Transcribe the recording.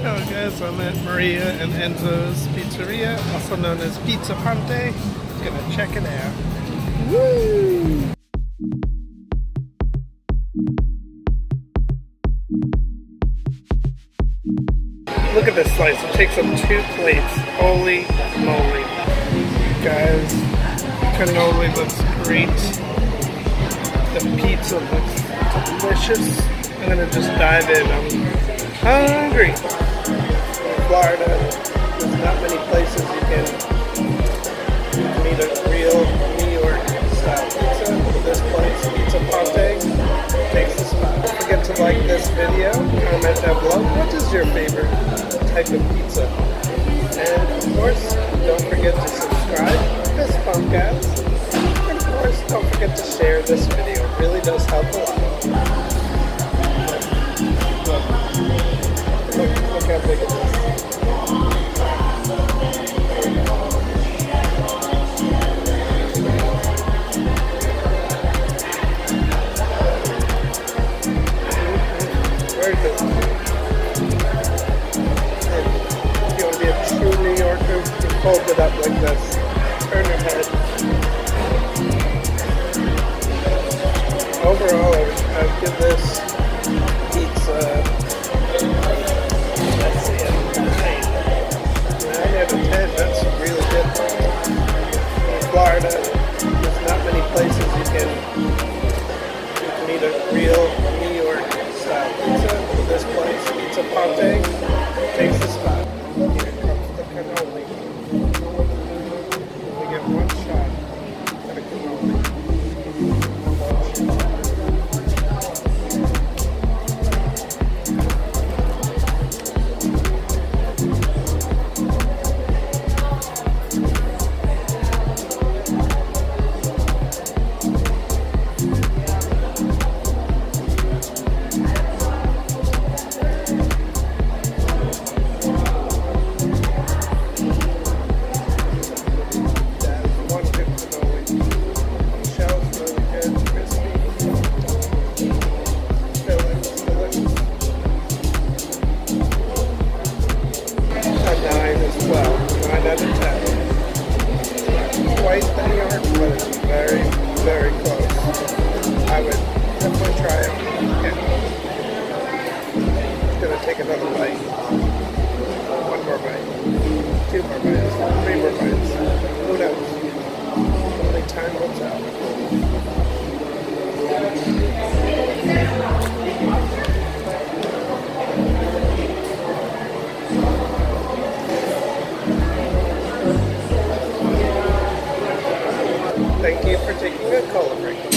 Hello guys, I'm at Maria and Enzo's Pizzeria, also known as Pizza Ponte. Gonna check it out. Woo! Look at this slice, it takes up 2 plates. Holy moly. Guys, cannoli looks great. The pizza looks delicious. I'm gonna just dive in. I'm hungry. Florida, there's not many places you can eat a real New York style pizza. This place, Pizza Ponte, takes the spot. Don't forget to like this video, comment down below. What is your favorite type of pizza? And of course, don't forget to subscribe to this podcast. And of course, don't forget to share this video. It really does help a lot. Look how big it is. Very good. If you want to be a true New Yorker, you fold it up like this. Turn your head. Overall, I would give this pizza, let's see, 9 out of 10. That's really good. In Florida, there's not many places you can eat a real New York style pizza. This place, Pizza Ponte, takes the spot. Here comes the cannoli. We get one shot at a cannoli. Quite the New York, but it's very, very close. I would definitely try it. Okay. Gonna take another bite. 1 more bite. 2 more bites. 3 more bites. Who knows? Only time will tell. Thank you for taking a color break.